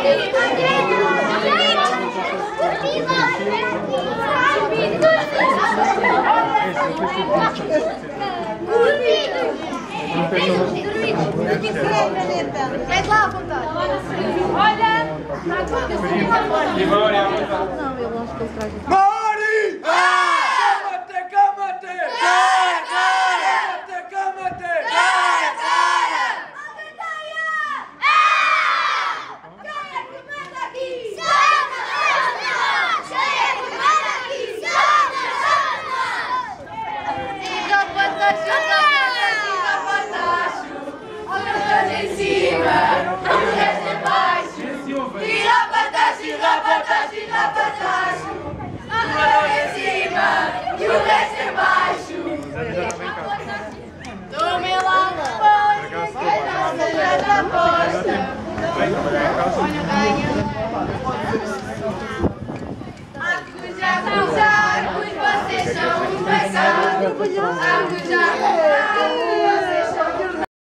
É lá à vontade. Olha! Não, eu acho que ele traz aqui. Mari! Cama-te, cama-te! Cama-te, cama-te! E o resto é baixo. Tome lá depois, vai dar uma aposta. Acusar, pois vocês são um pecado. Acusar.